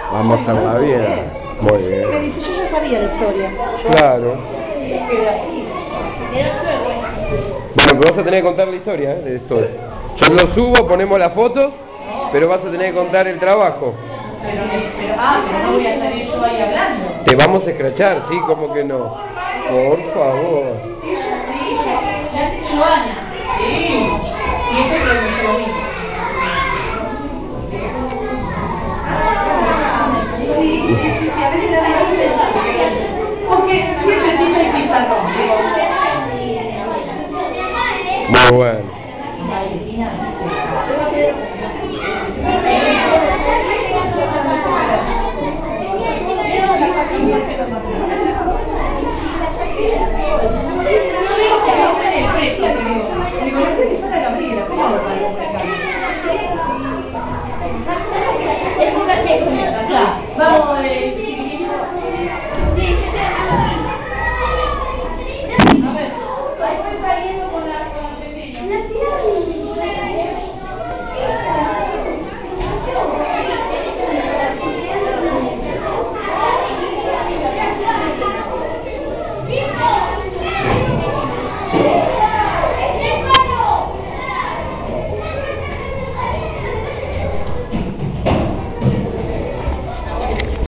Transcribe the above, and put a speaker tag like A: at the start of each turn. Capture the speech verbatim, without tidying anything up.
A: Vamos a hacerla bien. Muy bien.
B: Me dice, yo ya sabía la historia.
A: Claro. Bueno, pero vas a tener que contar la historia, ¿eh? De esto. Yo lo subo, ponemos las fotos, pero vas a tener que contar el trabajo.
C: Pero, pero, ah, pero no voy a salir yo ahí hablando.
A: Te vamos a escrachar, ¿sí? ¿Cómo que no? Por favor.
C: Sí, ya sé Joana. Sí. Y este creo que es lo mismo. Sí, sí, sí, a veces la verdad porque siempre tiene el pizarrón.
A: Muy bueno.
C: Vamos, eh.